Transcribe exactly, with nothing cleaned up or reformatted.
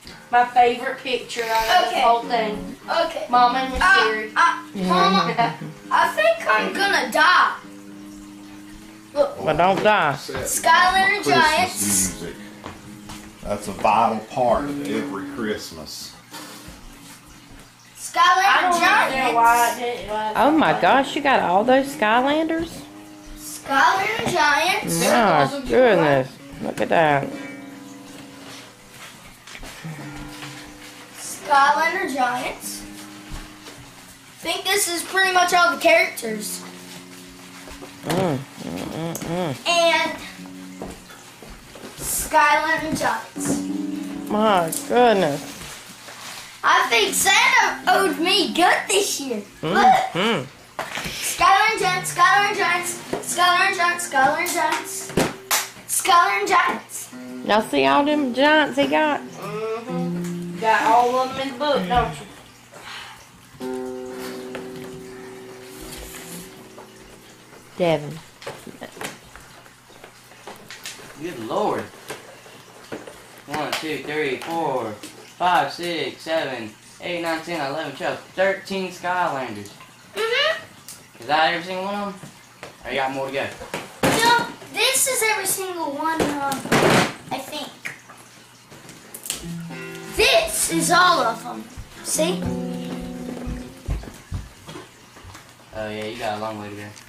My favorite picture out of Okay. the whole thing. Okay. Mama and Miss Uh, Sherry. uh, Mama, I think I'm gonna die. Look, But don't die. Skylander Christmas Giants. music. That's a vital part of every Christmas. I Skylander don't understand why Giants. it did. Why Oh my gosh, you got all those Skylanders? Skylander Giants. My goodness. Look at that. Skylander Giants. I think this is pretty much all the characters. Mm, mm, mm, mm. And Skylander Giants. My goodness. I think Santa owed me good this year. Mm, Look. mm. Skylander Giants, Skylander Giants, Skylander Giants, Skylander Giants, Skylander Giants. Y'all see all them giants he got? Mm-hmm. Got all of them in the book, don't you? Devin. Good Lord. One, two, three, four, five, six, seven, eight, nine, ten, eleven, twelve, thirteen Skylanders. Mm-hmm. Is that every single one of them? Or you got more to go? No, this is every single one, uh, I think. This is all of them. See? Oh yeah, you got a long way to go.